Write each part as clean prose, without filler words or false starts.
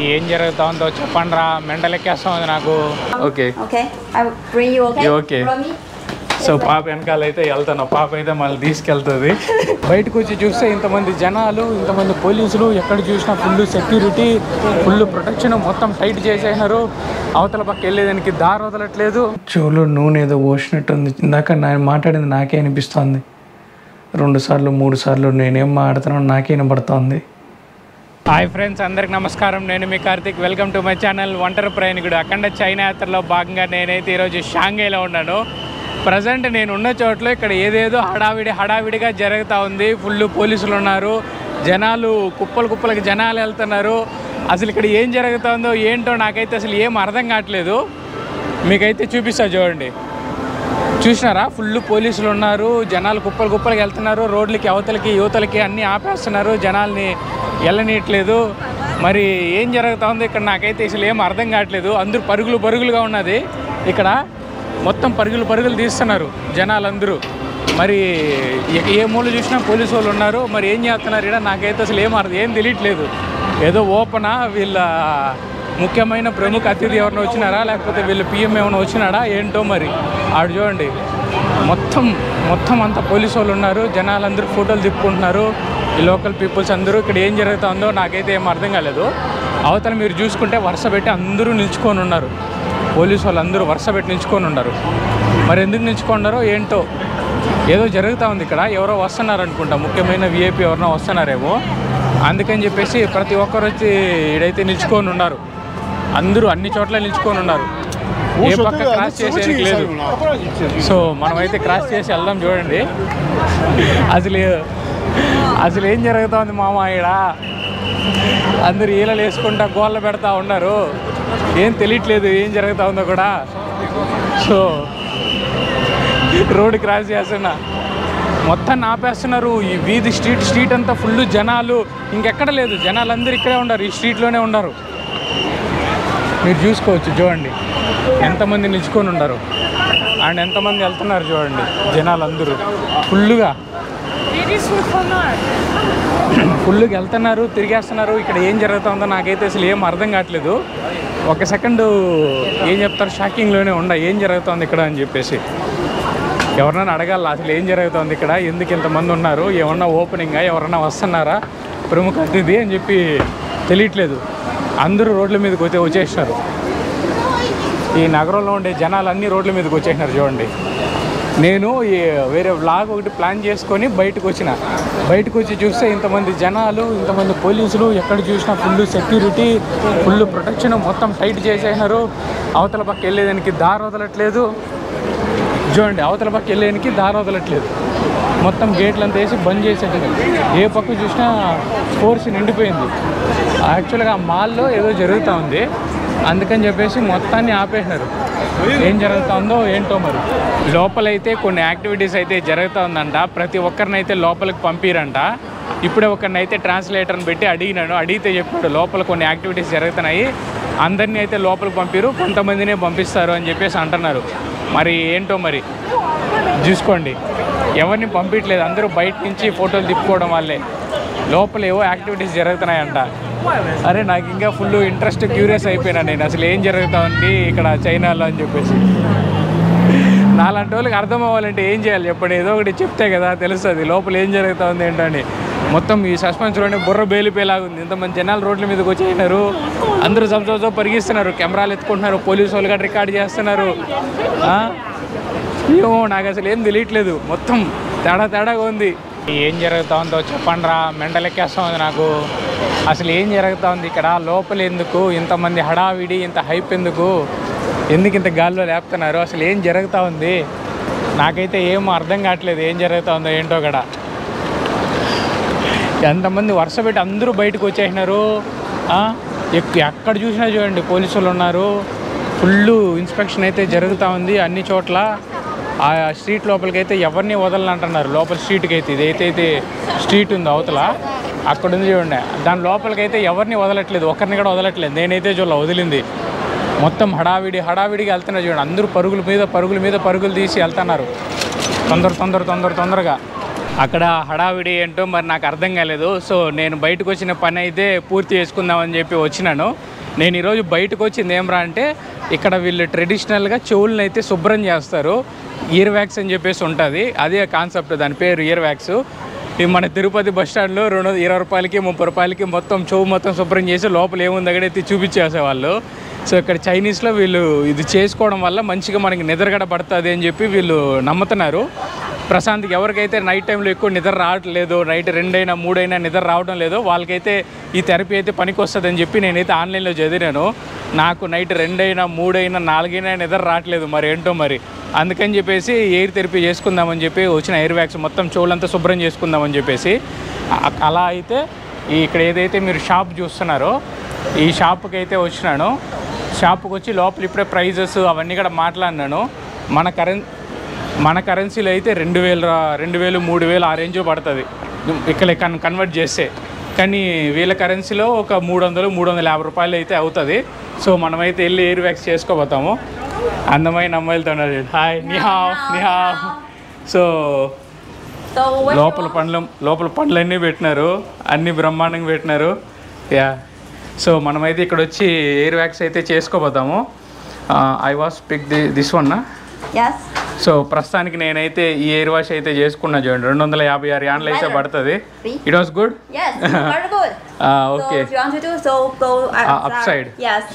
ఏం జరుగుతుందో చెప్పండి రా, మెండలెక్కేస్తుంది నాకు. Okay okay. సో పాప వెనకాల అయితే వెళ్తాను, పాప అయితే మళ్ళీ తీసుకెళ్తుంది. బయటకు వచ్చి చూస్తే ఇంతమంది జనాలు, ఇంతమంది పోలీసులు, ఎక్కడ చూసినా ఫుల్ సెక్యూరిటీ, ఫుల్ ప్రొటెక్షన్, మొత్తం టైట్ చేసేసినారు. అవతల పక్క వెళ్ళేదానికి దారి వదలట్లేదు. చెవులో నూనె ఏదో పోసినట్టుంది. ఇందాక నేను మాట్లాడింది నాకే అనిపిస్తుంది. 2 సార్లు 3 సార్లు నేనేం మాట్లాడుతున్నాను నాకే వినబడుతోంది. హాయ్ ఫ్రెండ్స్, అందరికి నమస్కారం. నేను మీ Karthik. Welcome to my channel ఒంటరి ప్రయాణికుడు. అఖండ చైనా యాత్రలో భాగంగా నేనైతే ఈరోజు షాంఘైలో ఉన్నాను. ప్రజెంట్ నేను ఉన్న చోట్ల ఇక్కడ ఏదేదో హడావిడిగా జరుగుతూ ఉంది. ఫుల్ పోలీసులు ఉన్నారు, జనాలు కుప్పలకి జనాలు వెళ్తున్నారు. అసలు ఇక్కడ ఏం జరుగుతుందో ఏంటో నాకైతే అసలు ఏం అర్థం కావట్లేదు. మీకైతే చూపిస్తా చూడండి. చూసినారా, ఫుల్ పోలీసులు ఉన్నారు, జనాలు కుప్పలకి వెళ్తున్నారు. రోడ్లకి అవతలకి యువతలకి అన్నీ ఆపేస్తున్నారు, జనాల్ని వెళ్ళనీయట్లేదు. మరి ఏం జరుగుతుందో ఇక్కడ నాకైతే అసలు ఏం అర్థం కావట్లేదు. అందరూ పరుగులుగా ఉన్నది. ఇక్కడ మొత్తం పరుగులు తీస్తున్నారు జనాలందరూ. మరి ఏ మూల చూసినా పోలీసు వాళ్ళు ఉన్నారు. మరి ఏం చేస్తున్నారు ఇక్కడ నాకైతే అసలు ఏం తెలియట్లేదు. ఏదో ఓపెనా, వీళ్ళ ముఖ్యమైన ప్రముఖ అతిథి ఎవరైనా వచ్చినారా, లేకపోతే వీళ్ళు పిఎం ఏమైనా వచ్చినాడా ఏంటో. మరి ఆడు చూడండి, మొత్తం అంతా పోలీసు వాళ్ళు ఉన్నారు. జనాలందరూ ఫోటోలు తిప్పుకుంటున్నారు, ఈ లోకల్ పీపుల్స్ అందరూ. ఇక్కడ ఏం జరుగుతుందో నాకైతే ఏం అర్థం కాలేదు. అవతల మీరు చూసుకుంటే వరుస పెట్టి అందరూ నిల్చుకొని ఉన్నారు. పోలీసు వాళ్ళు అందరూ వరుస పెట్టి నిల్చుకొని ఉన్నారు. మరి ఎందుకు నిల్చుకున్నారో ఏంటో, ఏదో జరుగుతూ ఉంది ఇక్కడ. ఎవరో వస్తున్నారు అనుకుంటా, ముఖ్యమైన విఐపి ఎవరైనా వస్తున్నారేమో. అందుకని చెప్పేసి ప్రతి ఒక్కరు వచ్చి ఇడైతే నిల్చుకొని ఉన్నారు. అందరూ అన్ని చోట్ల నిల్చుకొని ఉన్నారు. ఏ పక్క క్రాస్ చేసేది లేదు. సో మనమైతే క్రాస్ చేసి వెళ్దాం. చూడండి అసలు ఏం జరుగుతుంది మామ ఈడ. అందరు ఈలలు వేసుకుంటా గోళ్ళ పెడతా ఉన్నారు. ఏం తెలియట్లేదు ఏం జరుగుతూ ఉందో కూడా. సో రోడ్డు క్రాస్ చేస్తున్నా, మొత్తాన్ని ఆపేస్తున్నారు. ఈ వీధి స్ట్రీట్ అంతా ఫుల్ జనాలు, ఇంకెక్కడ లేదు. జనాలందరూ ఇక్కడే ఉన్నారు, ఈ స్ట్రీట్లోనే ఉన్నారు. మీరు చూసుకోవచ్చు, చూడండి ఎంతమంది నిల్చుకొని ఉన్నారు అండ్ ఎంతమంది వెళ్తున్నారు. చూడండి జనాలందరూ ఫుల్గా వెళ్తున్నారు, తిరిగేస్తున్నారు. ఇక్కడ ఏం జరుగుతుందో నాకైతే అసలు ఏం అర్థం కావట్లేదు. ఒక సెకండు ఏం చెప్తారు, షాకింగ్లోనే ఏం జరుగుతుంది ఇక్కడ అని చెప్పేసి. ఎవరన్నా అడగాల అసలు ఏం జరుగుతుంది ఇక్కడ, ఎందుకు ఇంతమంది ఉన్నారు, ఏమన్నా ఓపెనింగా, ఎవరన్నా వస్తున్నారా ప్రముఖ అతిథి అని చెప్పి తెలియట్లేదు. అందరూ రోడ్ల మీదకి వచ్చేసినారు. ఈ నగరంలో ఉండే జనాలు అన్నీ రోడ్ల మీదకి వచ్చేసినారు. చూడండి, నేను వేరే వ్లాగ్ ఒకటి ప్లాన్ చేసుకొని బయటకు వచ్చి చూస్తే ఇంతమంది జనాలు, ఇంతమంది పోలీసులు, ఎక్కడ చూసినా ఫుల్ సెక్యూరిటీ, ఫుల్ ప్రొటెక్షన్, మొత్తం టైట్ చేసేసినారు. అవతల పక్క వెళ్ళేదానికి దారి వదలట్లేదు. చూడండి, అవతల పక్క వెళ్ళేదానికి దారి వదలట్లేదు. మొత్తం గేట్లంతా వేసి బంద్ చేసేది. ఏ పక్క చూసినా ఫోర్స్ నిండిపోయింది. యాక్చువల్గా ఆ మాల్లో ఏదో జరుగుతూ ఉంది, అందుకని చెప్పేసి మొత్తాన్ని ఆపేసినారు. ఏం జరుగుతుందో ఏంటో. మరి లోపలైతే కొన్ని యాక్టివిటీస్ అయితే జరుగుతూ ఉందంట. ప్రతి ఒక్కరినైతే లోపలికి పంపిరంట. ఇప్పుడే ఒకరినైతే ట్రాన్స్లేటర్ని పెట్టి అడిగితే చెప్పాడు లోపల కొన్ని యాక్టివిటీస్ జరుగుతున్నాయి, అందరినీ అయితే లోపలికి పంపిరు, కొంతమందినే పంపిస్తారు అని చెప్పేసి అంటున్నారు. మరి ఏంటో మరి చూసుకోండి, ఎవరిని పంపించలేదు. అందరూ బయట నుంచి ఫోటోలు తిప్పుకోవడం వల్లే. లోపల ఏవో యాక్టివిటీస్ జరుగుతున్నాయంట. అరే నాకు ఇంకా ఫుల్ ఇంట్రెస్ట్, క్యూరియస్ అయిపోయినా నేను, అసలు ఏం జరుగుతుంది ఇక్కడ చైనాలో అని చెప్పేసి. నాలాంటి వాళ్ళకి అర్థం అవ్వాలంటే ఏం చేయాలి చెప్పండి, ఏదో ఒకటి చెప్తే కదా తెలుస్తుంది లోపల ఏం జరుగుతుంది ఏంటని. మొత్తం ఈ సస్పెన్స్లోనే బుర్ర బేలిపోయేలాగుంది. ఇంతమంది జనాలు రోడ్ల మీదకి వచ్చేసినారు, అందరూ జబ్ పరిగిస్తున్నారు, కెమెరాలు ఎత్తుకుంటున్నారు, పోలీసు వాళ్ళు కూడా రికార్డ్ చేస్తున్నారు. ఏమో నాకు అసలు ఏం తెలియట్లేదు, మొత్తం తేడాగా ఉంది. ఏం జరుగుతుందో చెప్పండి రా, మెండలెక్కేస్తుంది నాకు. అసలు ఏం జరుగుతుంది ఇక్కడ, లోపల ఎందుకు ఇంతమంది హడావిడి, ఇంత హైప్ ఎందుకు ఇంత గాల్లో లేపుతున్నారు, అసలు ఏం జరుగుతూ ఉంది నాకైతే ఏం అర్థం కావట్లేదు. ఏం జరుగుతుందో ఏంటో కూడా. ఎంతమంది వరుస పెట్టి అందరూ బయటకు వచ్చేసినారు. ఎక్కడ చూసినా చూడండి పోలీసులు ఉన్నారు. ఫుల్ ఇన్స్పెక్షన్ అయితే జరుగుతూ ఉంది అన్ని చోట్ల. ఆ స్ట్రీట్ లోపలికి అయితే ఎవరిని వదలనంటున్నారు. లోపల స్ట్రీట్కి అయితే ఇదైతే స్ట్రీట్ ఉంది అవతల, అక్కడ ఉంది చూడండి, దాని లోపలికైతే ఎవరిని వదలట్లేదు, ఒకరిని కూడా వదలట్లేదు. నేనైతే వదిలింది. మొత్తం హడావిడిగా వెళ్తున్నారు చూడండి. అందరూ పరుగుల మీద పరుగులు తీసి వెళ్తున్నారు తొందరగా. అక్కడ హడావిడి ఏంటో మరి నాకు అర్థం కాలేదు. సో నేను బయటకు వచ్చిన పని అయితే పూర్తి చేసుకుందామని చెప్పి వచ్చినాను. నేను ఈరోజు బయటకు వచ్చింది ఏమరా అంటే ఇక్కడ వీళ్ళు ట్రెడిషనల్గా చెవులను అయితే శుభ్రం చేస్తారు. ఇయర్ వ్యాక్స్ అని చెప్పేసి ఉంటుంది, అదే కాన్సెప్ట్, దాని పేరు ఇయర్ వ్యాక్స్. మన తిరుపతి బస్ స్టాండ్లో 20 రూపాయలకి 30 రూపాయలకి మొత్తం చెవు మొత్తం శుభ్రం చేసి లోపల ఏముంది అక్కడ ఎత్తి చూపించేసేవాళ్ళు. సో ఇక్కడ చైనీస్లో వీళ్ళు ఇది చేసుకోవడం వల్ల మంచిగా మనకి నిద్రగడ పడుతుంది అని చెప్పి వీళ్ళు నమ్ముతున్నారు. ప్రశాంత్కి ఎవరికైతే నైట్ టైంలో ఎక్కువ నిద్ర రావట్లేదు, నైట్ 2 అయినా 3 అయినా నిద్ర రావడం లేదో వాళ్ళకైతే ఈ థెరపీ అయితే పనికి వస్తుందని చెప్పి నేనైతే ఆన్లైన్లో చదివాను. నాకు నైట్ 2 అయినా 3 అయినా 4 అయినా నిద్ర రావట్లేదు, మరి ఏంటో మరి. అందుకని చెప్పేసి ఎయిర్ థెరపీ చేసుకుందామని చెప్పి వచ్చిన ఎయిర్ వ్యాక్స్ మొత్తం చెవులంతా శుభ్రం చేసుకుందామని చెప్పేసి అలా అయితే ఇక్కడ ఏదైతే మీరు షాప్ చూస్తున్నారో ఈ షాప్కి అయితే వచ్చినాను. షాప్కి వచ్చి లోపల ఇప్పుడే ప్రైజెస్ అవన్నీ కూడా మాట్లాడినాను. మన కరెన్సీలో అయితే 2000 3000 ఆ రేంజ్ పడుతుంది ఇక్కడ కన్వర్ట్ చేస్తే. కానీ వీళ్ళ కరెన్సీలో ఒక 300-350 రూపాయలు అయితే అవుతుంది. సో మనమైతే వెళ్ళి ఎయిర్ వ్యాక్స్ చేసుకోబోతాము. అందమైన అమ్మాయిలతో ఉన్నారు. హాయ్, నిహా. సో లోపల పండ్లన్నీ పెట్టినారు, అన్నీ బ్రహ్మాండంగా పెట్టినారు. యా, సో మనమైతే ఇక్కడ వచ్చి ఎయిర్ వ్యాక్స్ అయితే చేసుకోబోతాము. I was pick this one. So ప్రస్తుతానికి నేనైతే ఈ ఎయిర్ వాష్ అయితే చేసుకున్నా. చూడండి 256 యాన్లు అయితే పడుతుంది. It was good. Okay, up side.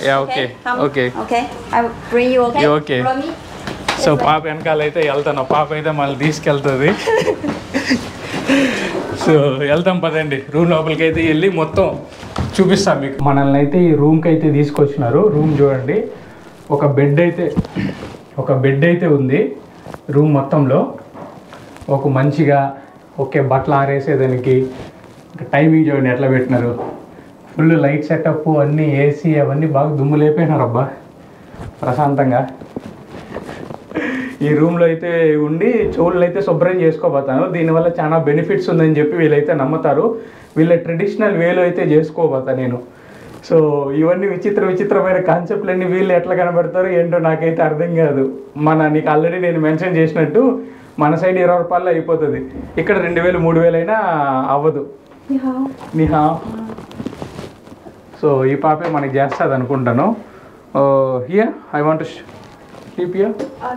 Okay. So పాప వెనకాల అయితే వెళ్తాను, పాప అయితే మళ్ళీ తీసుకెళ్తుంది. సో వెళ్తాం పదండి, రూమ్ లోపలికి అయితే వెళ్ళి మొత్తం చూపిస్తాం మీకు. మనల్ని అయితే ఈ రూమ్కి అయితే తీసుకొచ్చినారు. రూమ్ చూడండి, ఒక బెడ్ అయితే ఉంది రూమ్ మొత్తంలో. ఒక మంచిగా బట్టలు ఆరేసేదానికి టైమింగ్ చూడండి ఎట్లా పెట్టినారు. ఫుల్ లైట్ సెటప్ అన్నీ, ఏసీ అవన్నీ బాగా దుమ్ము లేపోయినారు అబ్బా ప్రశాంతంగా. ఈ రూమ్లో అయితే ఉండి చెవులను అయితే శుభ్రం చేసుకోబోతాను. దీనివల్ల చాలా బెనిఫిట్స్ ఉందని చెప్పి వీళ్ళైతే నమ్ముతారు. వీళ్ళ ట్రెడిషనల్ వేలో అయితే చేసుకోబోతాను నేను. సో ఇవన్నీ విచిత్రమైన కాన్సెప్ట్లన్నీ వీళ్ళు ఎట్లా కనబడతారు ఏంటో నాకైతే అర్థం కాదు. నీకు ఆల్రెడీ నేను మెన్షన్ చేసినట్టు మన సైడ్ 20 రూపాయలు అయిపోతుంది, ఇక్కడ 2000-3000 అయినా అవ్వదు. నిహా. సో ఈ పాపే మనకి చేస్తుంది అనుకుంటాను. Here I want to sleep here.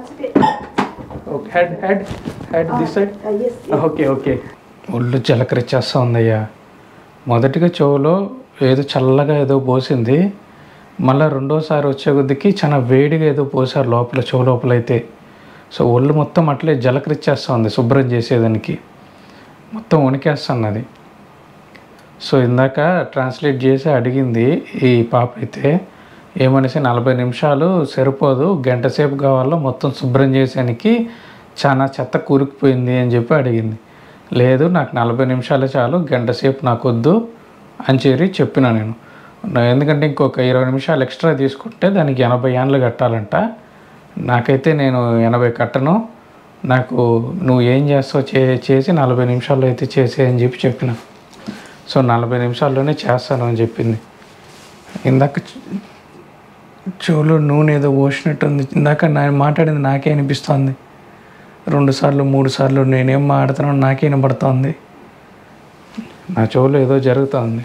Head this side. Okay. ఒళ్ళు జలకరిచ్చేస్తూ ఉందయ్యా. మొదటిగా చెవులో ఏదో చల్లగా ఏదో పోసింది, మళ్ళీ రెండోసారి వచ్చే కొద్దికి చాలా వేడిగా ఏదో పోసారు లోపల, చెవు లోపల అయితే. సో ఒళ్ళు మొత్తం అట్లే జలకరిచ్చేస్తుంది శుభ్రం చేసేదానికి, మొత్తం వణికేస్తున్నది. సో ఇందాక ట్రాన్స్లేట్ చేసి అడిగింది ఈ పాప అయితే, ఏమనేసి 40 నిమిషాలు సరిపోదు, గంట సేపు కావాలో మొత్తం శుభ్రం చేసేదానికి, చాలా చెత్త కూరుకుపోయింది అని చెప్పి అడిగింది. లేదు, నాకు 40 నిమిషాలే చాలు, గంట సేపు నాకు వద్దు అని చెప్పిన నేను. ఎందుకంటే ఇంకొక 20 నిమిషాలు ఎక్స్ట్రా తీసుకుంటే దానికి 80 యాన్లు కట్టాలంట. నాకైతే నేను 80 కట్టను, నాకు నువ్వు ఏం చేస్తావు చేసి 40 నిమిషాల్లో అయితే చేసే అని చెప్పిన. సో 40 నిమిషాల్లోనే చేస్తాను అని చెప్పింది. ఇందాక చెవులో నూనె ఏదో పోసినట్టుంది. ఇందాక నేను మాట్లాడింది నాకే అనిపిస్తుంది. 2 సార్లు 3 సార్లు నేనేం మాట్లాడుతున్నాను నాకే వినబడుతోంది. నా చెవులో ఏదో జరుగుతుంది.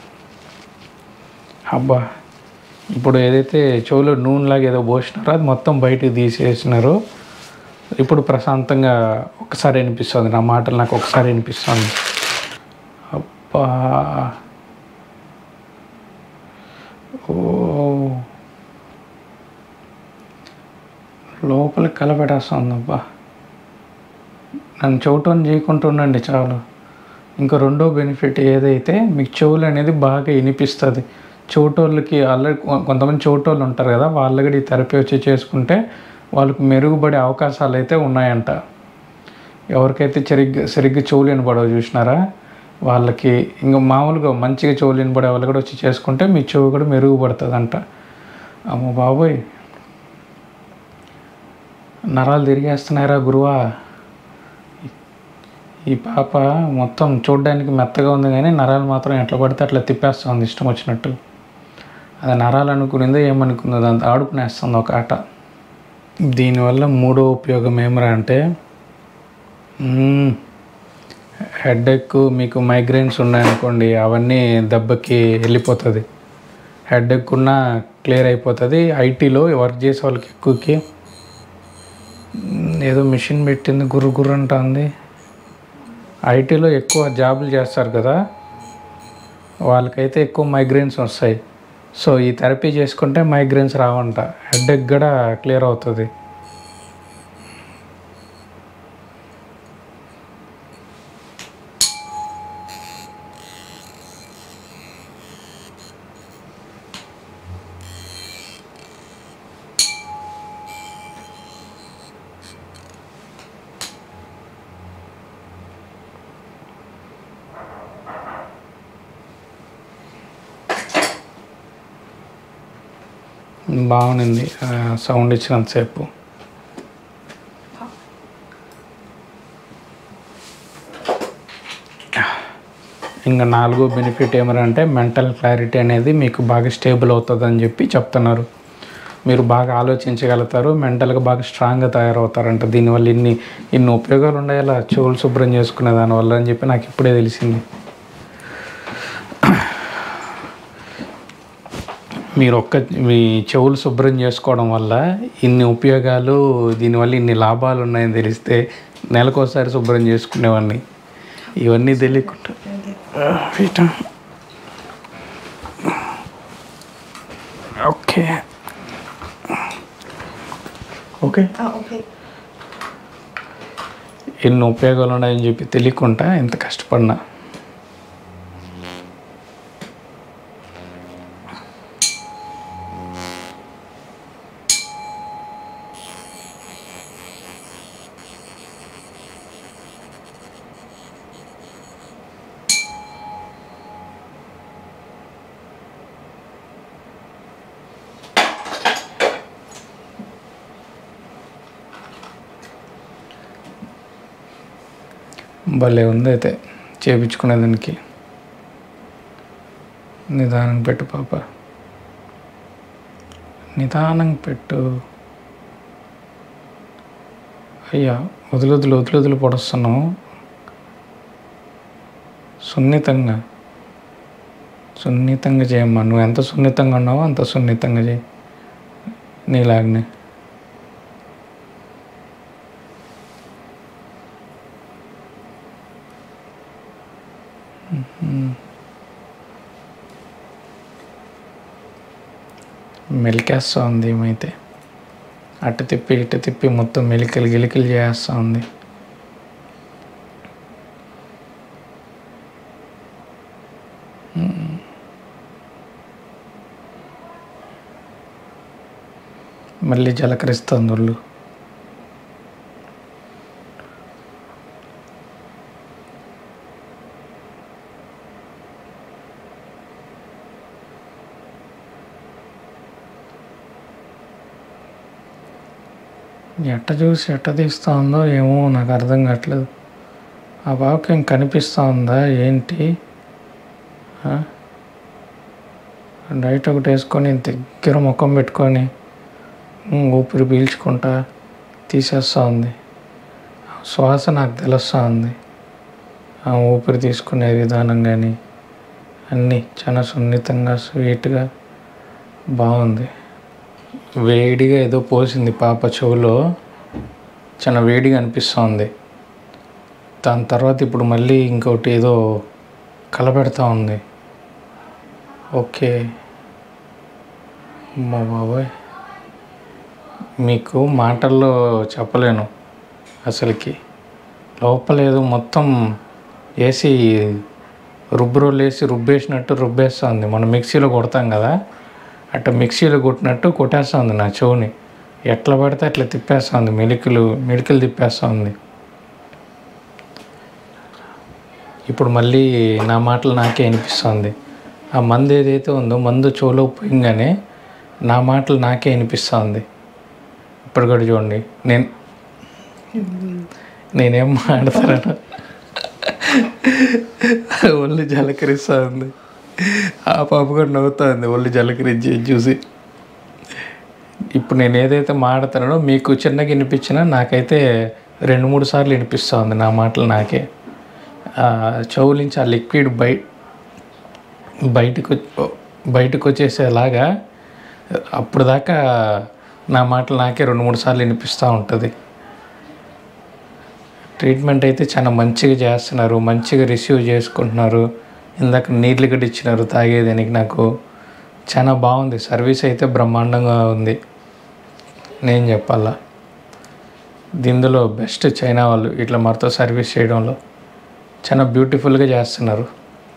అబ్బా, ఇప్పుడు ఏదైతే చెవులో నూనెలాగా ఏదో పోసినారో అది మొత్తం బయటికి తీసేసినారు. ఇప్పుడు ప్రశాంతంగా ఒకసారి వినిపిస్తుంది, నా మాటలు నాకు ఒకసారి వినిపిస్తుంది. అబ్బా, ఓ లోపలికి కలపెట్టేస్తుంది. అబ్బా, నన్ను చెవిటోని చేయకుండా ఉండండి చాలు. ఇంకా రెండో బెనిఫిట్ ఏదైతే మీకు చెవులు అనేది బాగా వినిపిస్తుంది. చెవిటోళ్ళకి ఆల్రెడీ కొంతమంది చెవిటోళ్ళు ఉంటారు కదా, వాళ్ళు కూడా ఈ థెరపీ వచ్చి చేసుకుంటే వాళ్ళకి మెరుగుపడే అవకాశాలు అయితే ఉన్నాయంట. ఎవరికైతే సరిగ్గా చెవులు వినపడవు చూసినారా వాళ్ళకి, ఇంకా మామూలుగా మంచిగా చెవులు వినపడే వాళ్ళు కూడా వచ్చి చేసుకుంటే మీ చెవు కూడా మెరుగుపడుతుంది అంట. అమ్మ బాబోయ్, నరాలు తిరిగేస్తున్నారా గురువా. ఈ పాప మొత్తం చూడడానికి మెత్తగా ఉంది కానీ నరాలు మాత్రం ఎట్లా పడితే అట్లా తిప్పేస్తుంది ఇష్టం వచ్చినట్టు. అది నరాలు అనుకునిందో ఏమనుకుందో దాంతో ఆడుకునేస్తుంది ఒక ఆట. దీనివల్ల మూడో ఉపయోగం ఏమరా అంటే, హెడేక్, మీకు మైగ్రైన్స్ ఉన్నాయనుకోండి అవన్నీ దెబ్బకి వెళ్ళిపోతుంది. హెడేక్ ఉన్నా క్లియర్ అయిపోతుంది. ఐటీలో వర్క్ చేసే వాళ్ళకి ఎక్కువకి ఏదో మిషన్ పెట్టింది గుర్రు గుర్రు అంటుంది. ఐటీలో ఎక్కువ జాబులు చేస్తారు కదా, వాళ్ళకైతే ఎక్కువ మైగ్రేన్స్ వస్తాయి. సో ఈ థెరపీ చేసుకుంటే మైగ్రేన్స్ రావంట, హెడేక్ కూడా క్లియర్ అవుతుంది. బాగుంది సౌండ్ ఇచ్చినంతసేపు. ఇంకా 4వ బెనిఫిట్ ఏమనంటే మెంటల్ క్లారిటీ అనేది మీకు బాగా స్టేబుల్ అవుతుంది అని చెప్పి చెప్తున్నారు. మీరు బాగా ఆలోచించగలుగుతారు, మెంటల్గా బాగా స్ట్రాంగ్గా తయారవుతారంట. దీనివల్ల ఇన్ని ఉపయోగాలు ఉన్నాయి అలా చెవులు శుభ్రం చేసుకునే దానివల్ల అని చెప్పి నాకు ఇప్పుడే తెలిసింది. మీరు మీ చెవులు శుభ్రం చేసుకోవడం వల్ల ఇన్ని ఉపయోగాలు, దీనివల్ల ఇన్ని లాభాలు ఉన్నాయని తెలిస్తే నెలకోసారి శుభ్రం చేసుకునేవాడిని. ఇవన్నీ తెలియకుండా ఓకే ఓకే ఎన్ని ఉపయోగాలు ఉన్నాయని చెప్పి తెలియకుండా ఎంత కష్టపడినా. భలే ఉంది అయితే చేయించుకునే దానికి. నిదానం పెట్టు పాప, నిదానం పెట్టు. అయ్యా వదులు పొడుస్తున్నావు. సున్నితంగా చేయమ్మా. నువ్వు ఎంత సున్నితంగా ఉన్నావో అంత సున్నితంగా చేయి, నీలాగనే. మెలికేస్తూ ఉంది ఏమైతే, అటు తిప్పి ఇటు తిప్పి మొత్తం గిలికలు చేస్తూ ఉంది. మళ్ళీ జలకరిస్తుంది ఒళ్ళు. ఎట్ట తీస్తూ ఉందో ఏమో నాకు అర్థం కావట్లేదు. ఆ బాబుకి ఏం కనిపిస్తూ ఉందా ఏంటి? డైట్ ఒకటి వేసుకొని దగ్గర ముఖం పెట్టుకొని ఊపిరి పీల్చుకుంటా తీసేస్తూ ఉంది. శ్వాస నాకు తెలుస్తూ ఉంది, ఆ ఊపిరి తీసుకునే విధానం కానీ అన్నీ చాలా సున్నితంగా స్వీట్గా బాగుంది. వేడిగా ఏదో పోసింది పాప చెవులో, చాలా వేడిగా అనిపిస్తుంది. దాని తర్వాత ఇప్పుడు మళ్ళీ ఇంకోటి ఏదో కలబెడతా ఉంది. ఓకే మా బాబాయ్, మీకు మాటల్లో చెప్పలేను అసలుకి. లోపల ఏదో మొత్తం వేసి రోలు వేసి రుబ్బేసినట్టు రుబ్బేస్తుంది. మనం మిక్సీలో కొడతాం కదా, అట్లా మిక్సీలో కొట్టినట్టు కొట్టేస్తుంది నా చెవుని. ఎట్లా పడితే అట్లా తిప్పేస్తుంది, మెలికలు తిప్పేస్తుంది. ఇప్పుడు మళ్ళీ నా మాటలు నాకే వినిపిస్తుంది. ఆ మందు ఏదైతే ఉందో మందు చెవులో పోయింగానే నా మాటలు నాకే వినిపిస్తుంది. ఇప్పుడు కూడా చూడండి, నేనేం మాట్లాడతాను, ఒళ్ళు జలకరిస్తుంది. ఆ పాప కూడా నవ్వుతుంది ఒళ్ళు జలకరించి చూసి. ఇప్పుడు నేను ఏదైతే మాట్లాడుతున్నానో మీకు చిన్నగా వినిపించినా నాకైతే 2-3 సార్లు వినిపిస్తుంది నా మాటలు నాకే. చెవు నుంచి ఆ లిక్విడ్ బయటకు బయటకు వచ్చేసేలాగా అప్పుడు దాకా నా మాటలు నాకే 2-3 సార్లు వినిపిస్తూ ఉంటుంది. ట్రీట్మెంట్ అయితే చాలా మంచిగా చేస్తున్నారు, మంచిగా రిసీవ్ చేసుకుంటున్నారు. ఇందాక నీళ్ళు కూడా ఇచ్చినారు తాగేదానికి. నాకు చాలా బాగుంది. సర్వీస్ అయితే బ్రహ్మాండంగా ఉంది నేను చెప్పాలా. దీనిలో బెస్ట్ చైనా వాళ్ళు ఇట్లా మనతో సర్వీస్ చేయడంలో చాలా బ్యూటిఫుల్గా చేస్తున్నారు.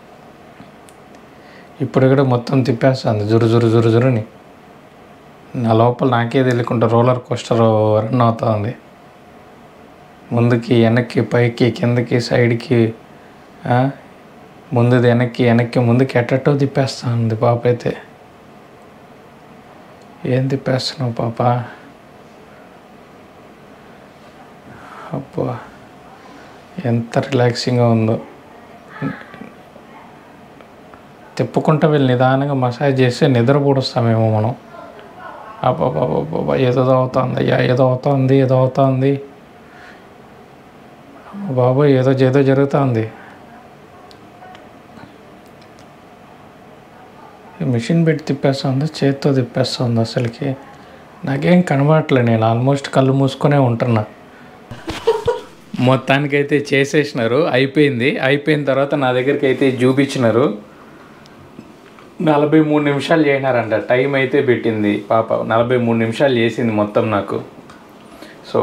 ఇప్పుడు కూడా మొత్తం తిప్పేస్తుంది జురుని. నా లోపల నాకే తెలియకుండా రోలర్ కోస్టర్ రన్ అవుతూ ఉంది. ముందుకి వెనక్కి పైకి కిందకి సైడ్కి ముందుది వెనక్కి ముందుకి ఎట్టో తిప్పేస్తూ ఉంది పాప అయితే. ఏం తిప్పేస్తున్నావు పాప? అబ్బా ఎంత రిలాక్సింగ్గా ఉందో. తిప్పుకుంటూ వెళ్ళి నిదానంగా మసాజ్ చేస్తే నిద్ర పూడుస్తామేమో మనం. అబ్బా ఏదో అవుతుంది అయ్యా, ఏదో అవుతుంది బాబోయ్, ఏదో జరుగుతుంది. మిషన్ పెట్టి తిప్పేస్తుంది, చేతితో తిప్పేస్తుంది. అసలుకి నాకేం కనబడట్లే. నేను ఆల్మోస్ట్ కళ్ళు మూసుకొనే ఉంటున్నా. మొత్తానికైతే చేసేసినారు, అయిపోయిన తర్వాత నా దగ్గరికి అయితే చూపించినారు. 43 నిమిషాలు చేసినారంట. టైం అయితే పెట్టింది పాప. 43 నిమిషాలు చేసింది మొత్తం నాకు. సో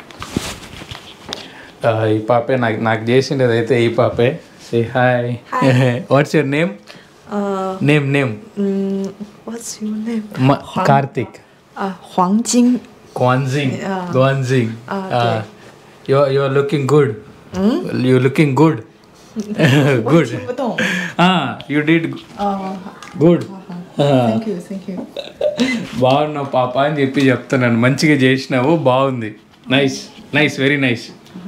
ఈ పాపే నాకు చేసిండేది అయితే ఈ పాపే. Say hi. What's your name? Name What's your name? Karthik. Guanjing. You are looking good. You're looking good. Good. You did good. Thank you. బాగున్నావు పాప అని చెప్తున్నాను. మంచిగా చేసినావు, బాగుంది. Nice very nice.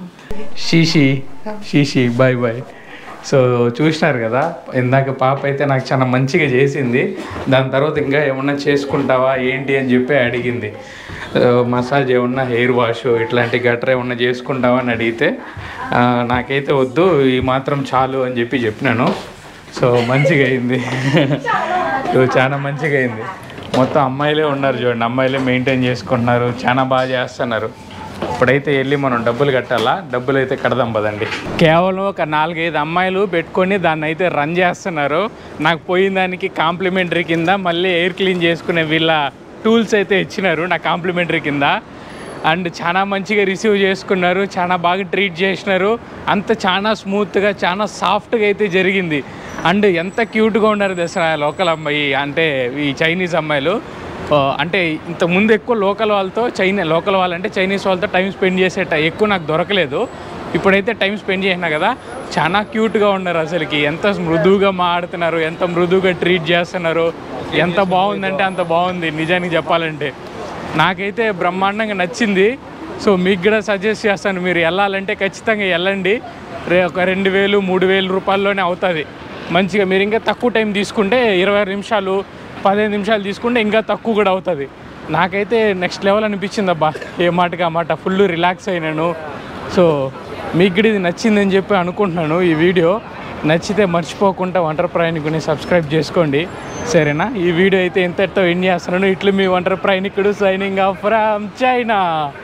షీషీ బాయ్. సో చూసినారు కదా, ఇందాక పాప అయితే నాకు చాలా మంచిగా చేసింది. దాని తర్వాత ఇంకా ఏమన్నా చేసుకుంటావా ఏంటి అని చెప్పి అడిగింది. మసాజ్ ఏమన్నా, హెయిర్ వాష్ ఇట్లాంటి గట్రా ఏమన్నా చేసుకుంటావా అని అడిగితే నాకైతే వద్దు, ఈ మాత్రం చాలు అని చెప్పినాను. సో మంచిగా అయింది. చాలా మంచిగా అయింది. మొత్తం అమ్మాయిలే ఉన్నారు చూడండి, అమ్మాయిలే మెయింటైన్ చేసుకుంటున్నారు, చాలా బాగా చేస్తున్నారు. ఇప్పుడైతే వెళ్ళి మనం డబ్బులు కట్టాలా, డబ్బులు అయితే కడదాం పదండి. కేవలం ఒక 4-5 అమ్మాయిలు పెట్టుకొని దాన్ని అయితే రన్ చేస్తున్నారు. నాకు పోయిన దానికి కాంప్లిమెంటరీ కింద మళ్ళీ ఎయిర్ క్లీన్ చేసుకునే వీళ్ళ టూల్స్ అయితే ఇచ్చినారు నా కాంప్లిమెంటరీ కింద. అండ్ చాలా మంచిగా రిసీవ్ చేసుకున్నారు, చాలా బాగా ట్రీట్ చేసినారు. అంత చాలా స్మూత్గా, చాలా సాఫ్ట్గా అయితే జరిగింది. అండ్ ఎంత క్యూట్గా ఉన్నారు దసరా లోకల్ అమ్మాయి, అంటే ఈ చైనీస్ అమ్మాయిలు. అంటే ఇంతకుముందు ఎక్కువ లోకల్ వాళ్ళంటే చైనీస్ వాళ్ళతో టైం స్పెండ్ చేసే ఎక్కువ నాకు దొరకలేదు. ఇప్పుడైతే టైం స్పెండ్ చేసినా కదా, చాలా క్యూట్గా ఉన్నారు. అసలుకి ఎంత మృదువుగా మాట్లాడుతున్నారు, ఎంత మృదువుగా ట్రీట్ చేస్తున్నారు. ఎంత బాగుందంటే అంత బాగుంది నిజానికి చెప్పాలంటే. నాకైతే బ్రహ్మాండంగా నచ్చింది. సో మీకు కూడా సజెస్ట్ చేస్తాను, మీరు వెళ్ళాలంటే ఖచ్చితంగా వెళ్ళండి. ఒక 2,000-3,000 రూపాయల్లోనే అవుతుంది. మంచిగా మీరు ఇంకా తక్కువ టైం తీసుకుంటే 20 నిమిషాలు 15 నిమిషాలు తీసుకుంటే ఇంకా తక్కువ కూడా అవుతుంది. నాకైతే నెక్స్ట్ లెవెల్ అనిపించింది అబ్బా, ఏ మాటకి ఆ మాట. ఫుల్ రిలాక్స్ అయినాను. సో మీకు కూడా ఇది నచ్చిందని చెప్పి అనుకుంటున్నాను. ఈ వీడియో నచ్చితే మర్చిపోకుండా ఒంటరి ప్రయాణికుని సబ్స్క్రైబ్ చేసుకోండి, సరేనా? ఈ వీడియో అయితే ఇంతటితో ఎండ్ చేస్తున్నాను. ఇట్లు మీ ఒంటరి ప్రయాణికుడు సైనింగ్ ఆఫ్ ఫ్రమ్ చైనా.